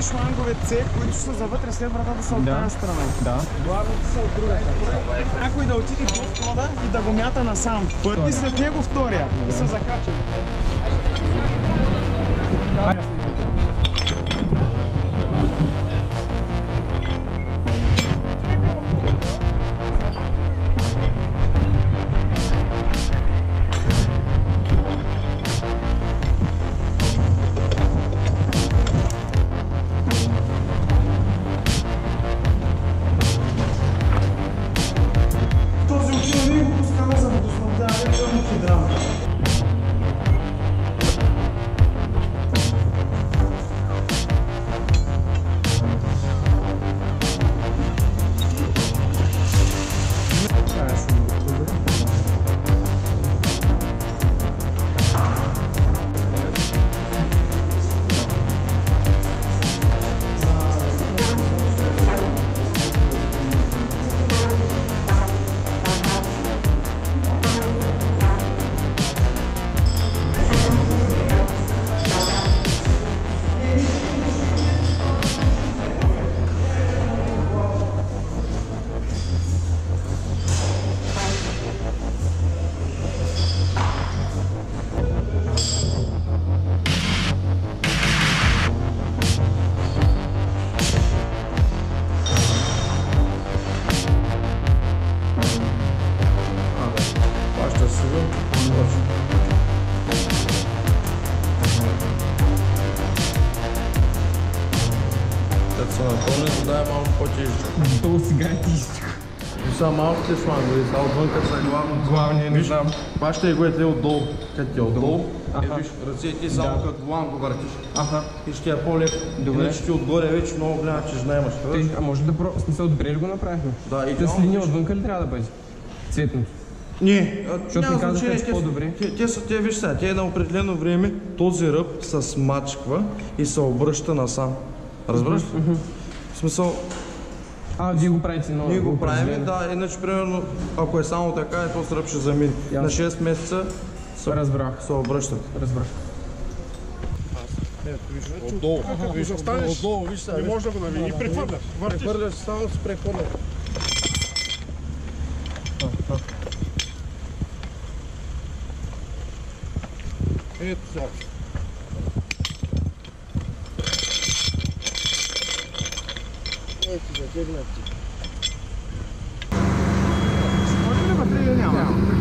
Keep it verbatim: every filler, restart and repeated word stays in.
шлангове С, които са за вътре, след вратата са от тази страна. Да. Главните са от другата. Някой да отиде до входа и да го мята насам. И след него втория. И се закача. Да, е малко по-тежко. То сега е тежко. Са малките шлангове, са отвънка са главно. Главния не знам. Баща и го е отдолу. Като ти е отдолу, е, Аха. виж, ръцете само като волан го въртиш. Аха. И ще е по-леко. Добре. Иначе ти отгоре вече много голяма тежна имаш. Тъй, а може да про... В смисъл, добре ли го направихме? Да, и С линия отвънка ли трябва да бъде? Цветното. Не, Защото ми казаха, че по-добре. Те, те са, те виж сега, те на определено време този ръб се смачква и се обръща насам. Разбираш? В смисъл, А, вие го правите много. ние го правим, да, иначе примерно, ако е само така, е този ръб ще замине. На шест месеца се, Разбрах. се обръщат. Разбрах. Отдолу. Виж, останеш, Отдолу, виж сега. не можеш да го навини. Прехвърляш. Въртиш. Прехвърляш, само се прехвърляш. Ето сега. Ето, затегнах ти. Може ли батерия няма?